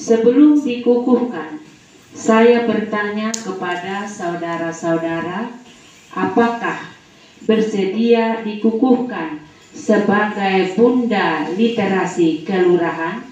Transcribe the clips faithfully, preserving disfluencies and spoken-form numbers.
Sebelum dikukuhkan, saya bertanya kepada saudara-saudara, apakah bersedia dikukuhkan sebagai Bunda Literasi Kelurahan?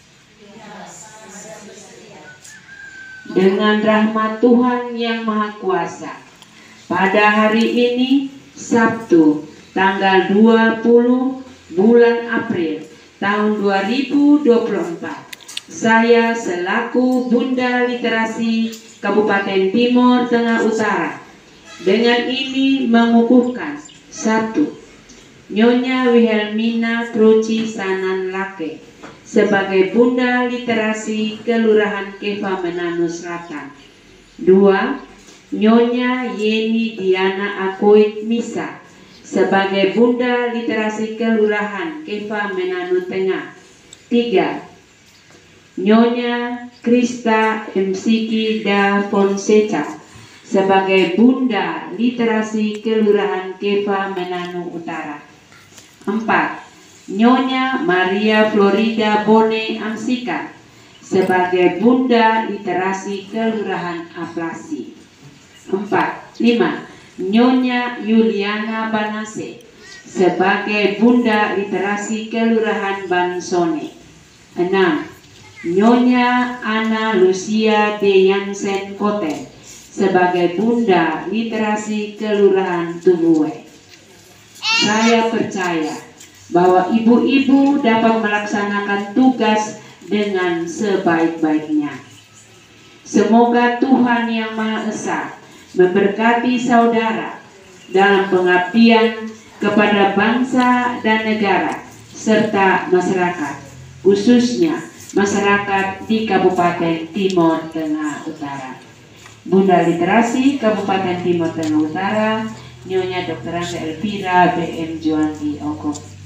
Dengan rahmat Tuhan yang Maha Kuasa, pada hari ini Sabtu tanggal dua puluh bulan April tahun dua ribu dua puluh empat, saya selaku Bunda Literasi Kabupaten Timor Tengah Utara dengan ini mengukuhkan: satu, Nyonya Wilhelmina Truci Sanan Lake sebagai Bunda Literasi Kelurahan Keva Menanu Selatan. Dua, Nyonya Yeni Diana Akoit Misa sebagai Bunda Literasi Kelurahan Keva Menanu Tengah. Tiga, Nyonya Krista Msiki da Fonseca sebagai Bunda Literasi Kelurahan Keva Menanu Utara. Empat, Nyonya Maria Florida Bone Amsika sebagai Bunda Literasi Kelurahan Aplasi. Empat, lima, Nyonya Yuliana Banase sebagai Bunda Literasi Kelurahan Bansone. Enam, Nyonya Ana Lucia de Yansen Kote sebagai Bunda Literasi Kelurahan Tubue. Saya percaya bahwa ibu-ibu dapat melaksanakan tugas dengan sebaik-baiknya. Semoga Tuhan Yang Maha Esa memberkati saudara dalam pengabdian kepada bangsa dan negara serta masyarakat, khususnya masyarakat di Kabupaten Timor Tengah Utara. Bunda Literasi Kabupaten Timor Tengah Utara, Nyonya Dokter Elvira B M Juandi Oko.